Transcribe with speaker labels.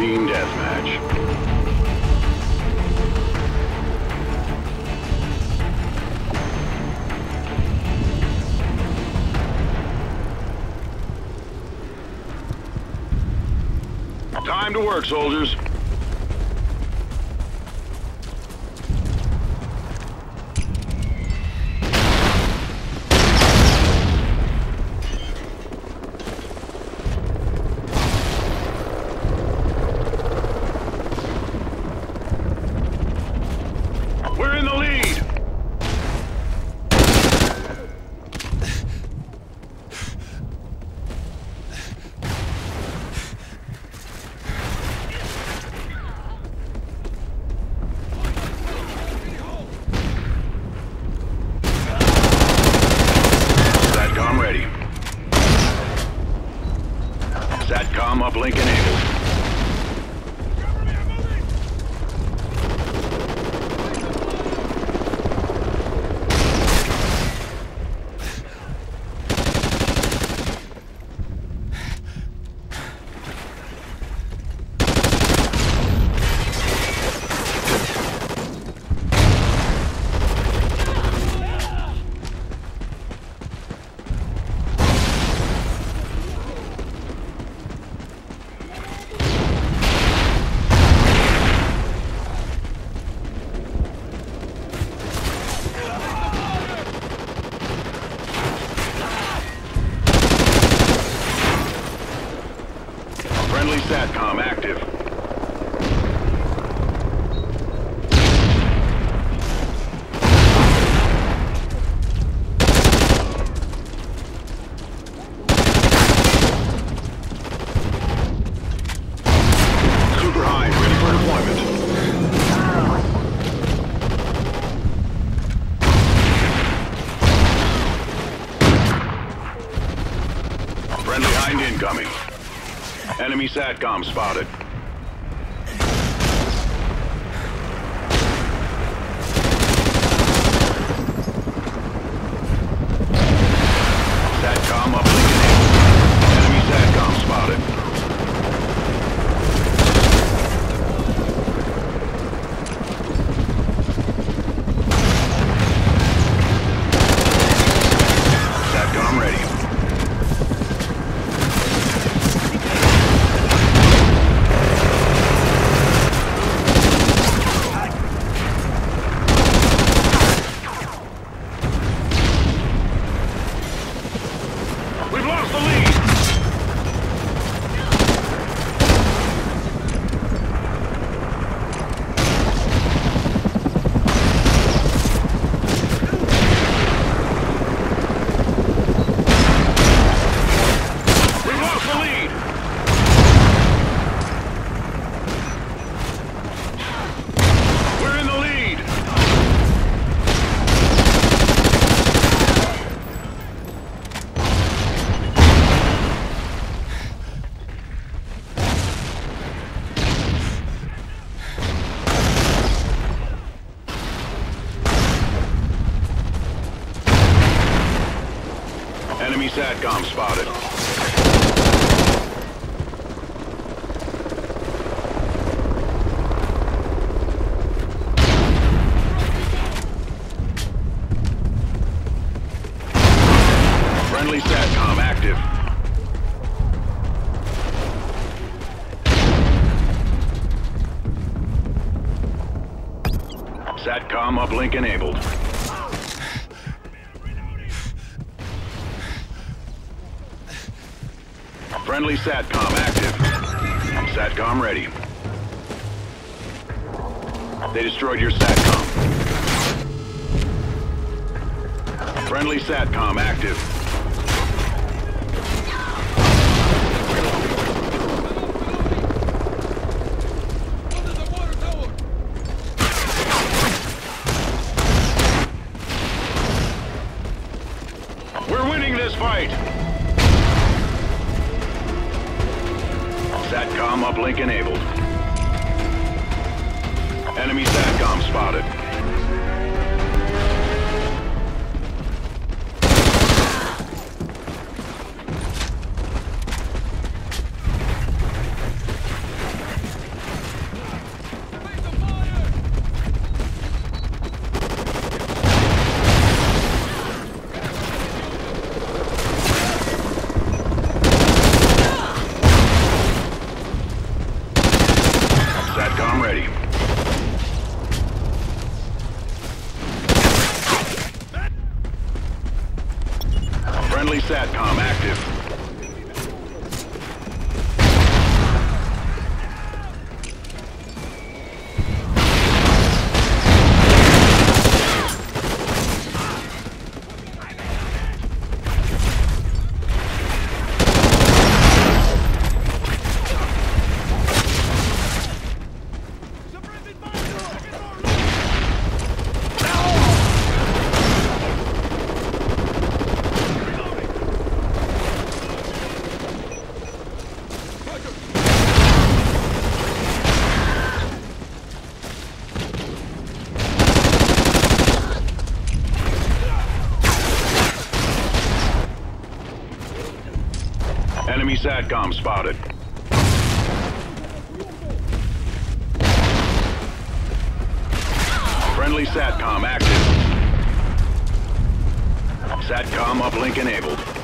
Speaker 1: Team deathmatch. Time to work, soldiers. We're in the lead. SATCOM ready. SATCOM uplink enabled. Friendly SATCOM active. Super Hind ready for deployment. Friendly Hind incoming. Enemy SATCOM spotted. SATCOM uplink enabled. Enemy SATCOM spotted. SATCOM ready. We've lost the lead! We've lost the lead! We're in the lead! Enemy SATCOM spotted. Friendly SATCOM active. SATCOM uplink enabled. Friendly SATCOM active. SATCOM ready. They destroyed your SATCOM. Friendly SATCOM active. We're winning this fight! SATCOM uplink enabled. Enemy SATCOM spotted. Enemy SATCOM spotted. Friendly SATCOM active. SATCOM uplink enabled.